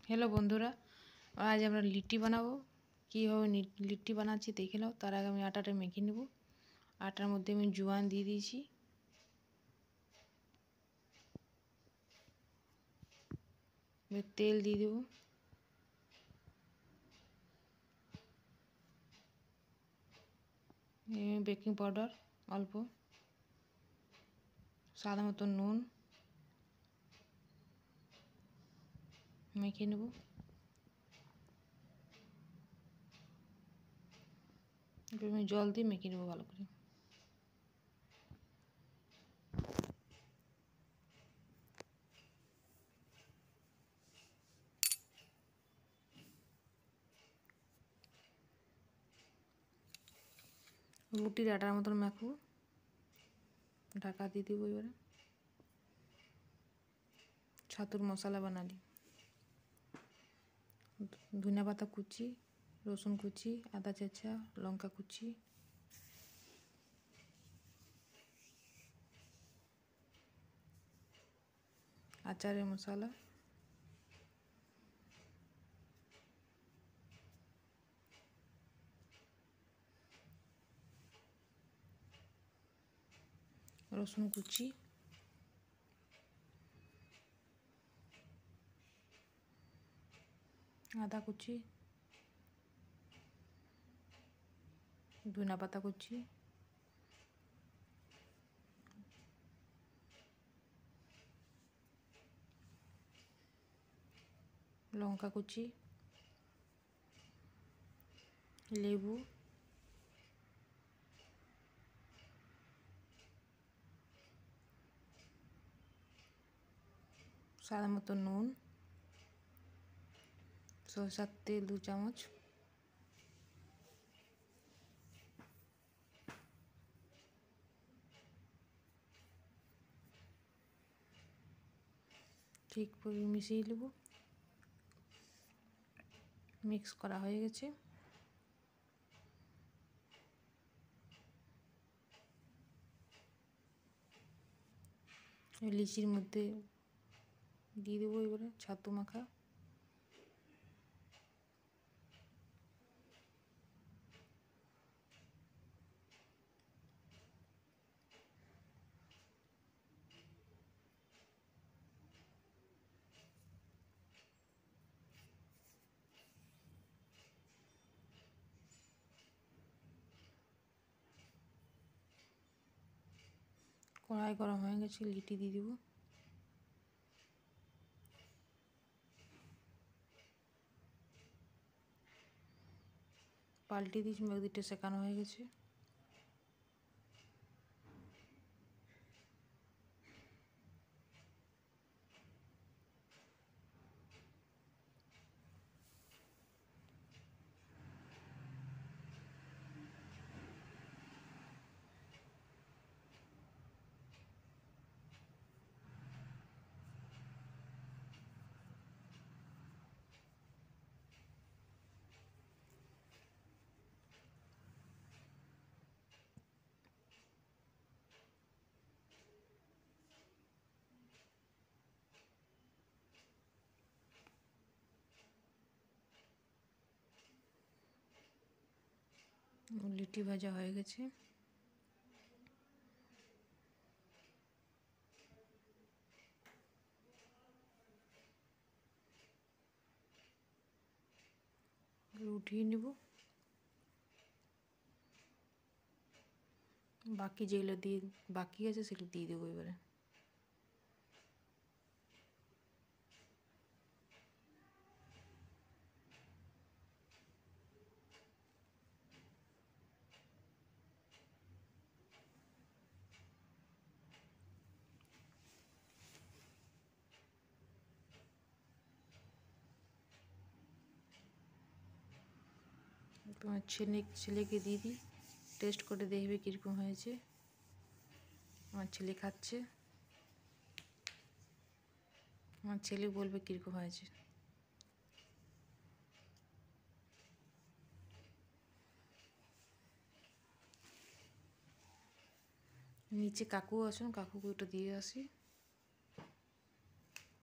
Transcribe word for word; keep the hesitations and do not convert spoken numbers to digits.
Hello बंधुरा आज আমরা লিট্টি বানাবো। কীভাবে লিট্টি বানাচ্ছি দেখে নাও। তার আগে আমি আটাটা মেখে নেব। আটার মধ্যে আমি জোয়ান দিয়ে দিয়েছি, তেল দিয়ে দেব, বেকিং পাউডার অল্প, স্বাদ মতো নুন মেখে নেব। আমি জল দিয়ে মেখে নেব ভালো করে। রুটির আটার মতন মাখবো, ঢাকা দিয়ে দেবো। এবারে ছাতুর মশলা বানালি, ধনিয়া পাতা কুচি, রসুন কুচি, আদা চেঁচা, লঙ্কা কুচি, আচারের মশলা, রসুন কুচি, আদা কুচি, ধনিয়া পাতা কুচি, লঙ্কা কুচি, লেবু, স্বাদ মতো নুন, সরষের তেল দু চামচ, ঠিক করে মিশিয়ে নেব। মিক্স করা হয়ে গেছে। লিচির মধ্যে দিয়ে দেবো এবারে ছাতু মাখা। কড়াই গরম হয়ে গেছে, লিটি দিয়ে দেবো। পাল্টে দিয়েছি, এক দুটো সেকানো হয়ে গেছে। লিটি ভাজা হয়ে গেছে। উঠিয়ে নেব। বাকি যেগুলো দিয়ে বাকি আছে সেগুলো দিয়ে দেবো এবারে। তোমার ছেলে ছেলেকে দিয়ে দিই, টেস্ট করে দেখবে কীরকম হয়েছে। আমার ছেলে খাচ্ছে, আমার ছেলে বলবে কীরকম হয়েছে। নিচে কাকু আছেন, কাকুকে ওটা দিয়ে আসি।